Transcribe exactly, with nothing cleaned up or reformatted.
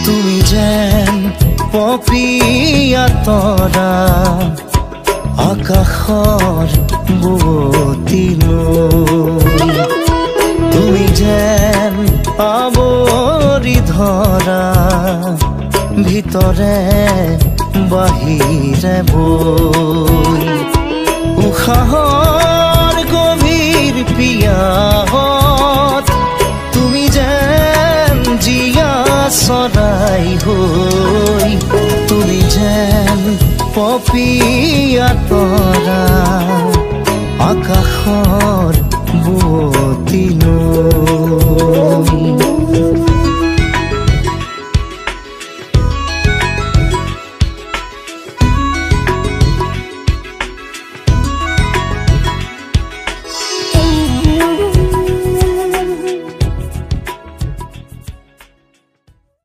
তুমি যেন পপিয়া তৰা আকাশৰ বুৱতীলৈ তুমি যেন আৱৰি ধৰা ভিতৰে বাহিৰে বৈ উশাহৰ গভীৰ পিয়াহত তুমি যেন জীয়া চৰাই হৈ তুমি যেন পপিয়া তৰা